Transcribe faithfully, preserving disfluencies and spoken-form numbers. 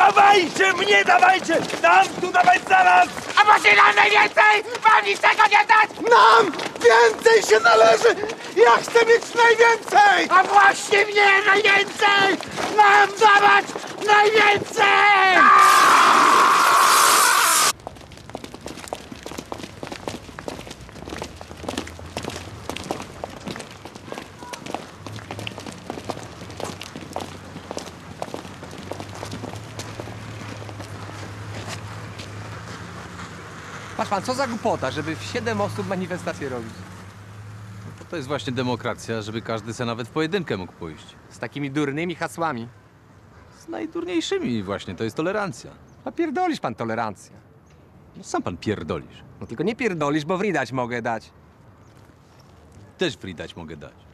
Dawajcie mnie, dawajcie! Nam tu dawać zaraz! A może nam najwięcej? Wam niczego nie dać! Nam więcej się należy! Ja chcę mieć najwięcej! A właśnie mnie najwięcej! Mam dawać najwięcej! Patrz pan, co za głupota, żeby w siedem osób manifestację robić. To jest właśnie demokracja, żeby każdy se nawet w pojedynkę mógł pójść. Z takimi durnymi hasłami. Z najdurniejszymi właśnie, to jest tolerancja. A pierdolisz pan tolerancję. No sam pan pierdolisz. No tylko nie pierdolisz, bo wridać mogę dać. Też free dać mogę dać.